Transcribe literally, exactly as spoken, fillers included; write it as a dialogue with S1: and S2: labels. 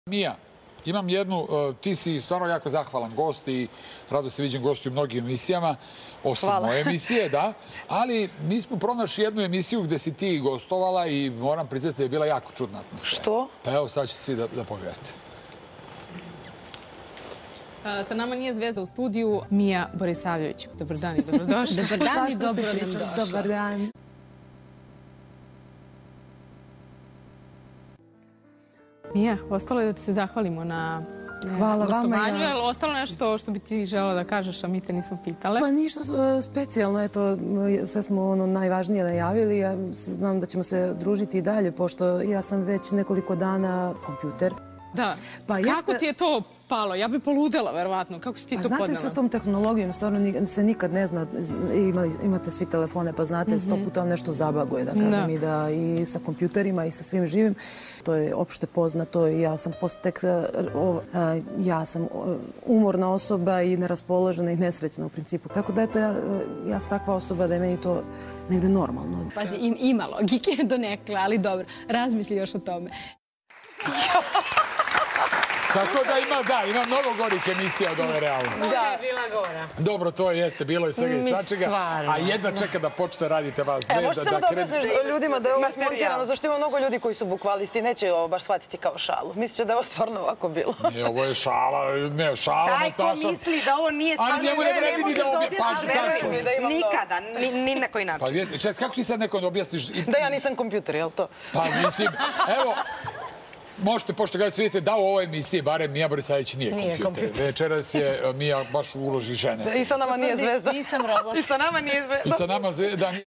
S1: Mija, imam jednu, ti si stvarno jako zahvalan gost i rado se viđem gostu u mnogim emisijama, osim moje emisije, da, ali mi smo pronašli jednu emisiju gde si ti gostovala i moram priznati da je bila jako čudna atmosfera.
S2: Što?
S1: Pa evo, sad ćete svi da, da pogledate.
S3: Sa nama nije zvezda u studiju, Mija Borisavljević. Dobar dan i dobrodošli.
S2: Dobar dan i dobro nam došla.
S4: Dobar dan.
S3: Mija, ostalo je da ti se zahvalimo na
S4: Hvala vama.
S3: gostovanju. Je li ostalo nešto što bi ti žela da kažeš, a mi te nismo pitale?
S4: Pa ništa specijalno, eto, sve smo ono najvažnije najavili. Ja znam da ćemo se družiti i dalje, pošto ja sam već nekoliko dana kompjuter.
S3: Da. Kako ti je to palo? Ja bi poludela, verovatno. Kako si ti to podnela?
S4: Znate, sa tom tehnologijom stvarno se nikad ne zna. Imate svi telefone, pa znate, sto puta vam nešto zabaguje, da kažem, i da i sa kompjuterima i sa svim živim. To je opšte poznato i ja sam tek, ja sam umorna osoba i neraspoložena i nesrećna u principu. Tako da, eto, ja sam takva osoba da je meni to negde normalno.
S2: Pazi, ima logike do nekle, ali dobro, razmisli još o tome.
S1: Tako da ima, da, ima mnogo gorih emisija od ove realne.
S3: Da, je bila gora.
S1: Dobro, to jeste, bilo je svega i svačega. A jedna čeka da počne radite vas dve.
S5: E, možeš samo da objasniš ljudima da je ovo smontirano, zašto ima mnogo ljudi koji su bukvalisti, neće ovo baš shvatiti kao šalu. Misliće da je ovo stvarno ovako bilo.
S1: Ne, ovo je šala, ne, šala, Nataša.
S6: Taj ko misli da ovo nije stvarno...
S1: Ali njemu ne vredi da objasniš.
S6: Nikada, ni na koji način.
S1: Pa, čest, kako ti sad nekom objasniš?
S5: Da ja nisam kompjuter, jel to?
S1: Pa, mislim, evo... Možete, pošto kada se vidite da u ovoj emisiji, barem Mija Borisavljević nije kompjuter. Večeras je Mija baš u uloži žene.
S5: I sa nama nije zvezda.
S6: Nisam robot.
S5: I sa nama nije zvezda.
S1: I sa nama zvezda.